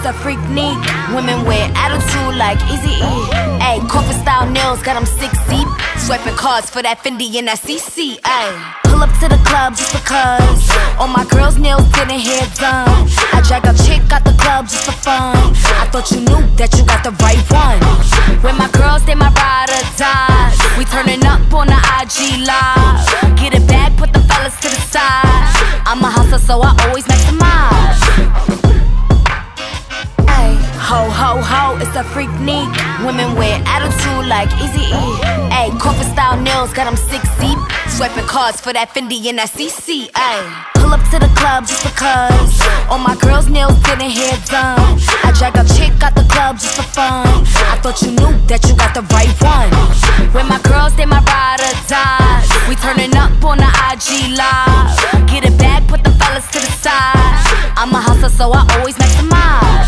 a freak need. Women wear attitude like Eazy-E. Ayy, corporate style nails got them 6 deep. Swiping cards for that Fendi and that CC. Ayy, pull up to the club just because all my girls' nails didn't hair done. I drag a chick out the club just for fun. I thought you knew that you got the right one. When my girls, they my ride or die. We turning up on the IG live. Get it back, put the fellas to the side. I'm a hustler, so I always maximize. Ay, ho, ho, ho, it's a freak need. Women wear attitude like Eazy-E. Ay, corporate style nails got them 6 deep. Swiping cards for that Fendi and that CC. Ay, pull up to the club just because all my girls' nails didn't hair done. I drag a chick out the club just for fun. I thought you knew that you got the right one. When my girls, they my ride or die. We turning up on the IG live. Get it back, put the fellas to the side. I'm a hustler, so I always maximize.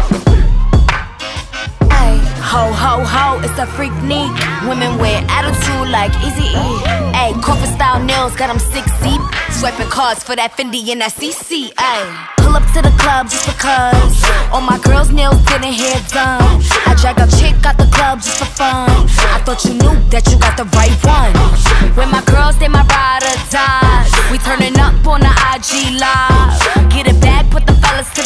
Ay, ho, ho, ho, it's a freak need. Women wear attitude like Eazy-E. Ay, corporate style nails got them 6 deep. Swiping cards for that Fendi and that CC. Ay, pull up to the club just because all my girls' nails didn't hair done. I drag a chick out the club just for fun. I thought you knew that you got the right one. When my girls, they my ride or die. We turning up on the IG. IG live. Get it back, put the fellas to the side. I'm a hustler, so I always maximize. Ay, ho, ho, ho, it's a freak need. Women wear attitude like Eazy-E. Ayy, corporate style nails got them 6 deep. Swiping cards for that Fendi and that CC. Ayy, pull up to the club just because all my girls' nails didn't hair done. I drag a chick out the club just for fun. I thought you knew that you got the right one. When my girls, they my ride or die. We turning up on the IG live. Get it back, put the fellas to the side. I'm a hustler, so I always maximize.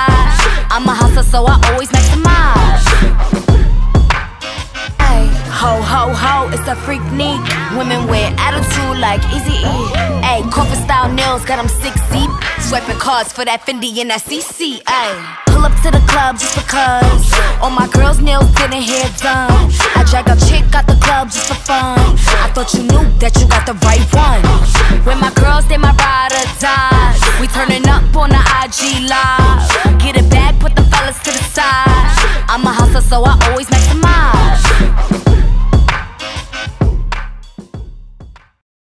Ay, ho, ho, ho, it's a freak need. Women wear attitude like Eazy-E. Ayy, corporate style nails got them 6 deep. Swiping cards for that Fendi and that CC. Ayy, pull up to the club just because all my girls' nails didn't hair done. I drag a chick out the club just for fun. I thought you knew that you got the right one. When my girls, they my ride or die. We turning up on the IG live. Get it back, put the fellas to the side. I'm a hustler, so I always